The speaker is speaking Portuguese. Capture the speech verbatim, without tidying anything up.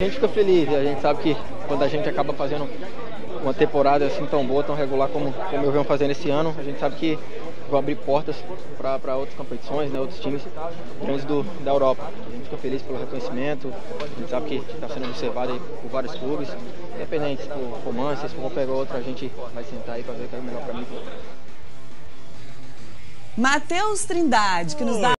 A gente fica feliz, a gente sabe que quando a gente acaba fazendo uma temporada assim tão boa, tão regular como, como eu venho fazendo esse ano, a gente sabe que vai abrir portas para outras competições, né, outros times grandes do, da Europa. A gente fica feliz pelo reconhecimento, a gente sabe que está sendo observado aí por vários clubes, independente se for romance, se for pegar outra, a gente vai sentar aí para ver o que é o melhor para mim. Matheus Trindade, que nos dá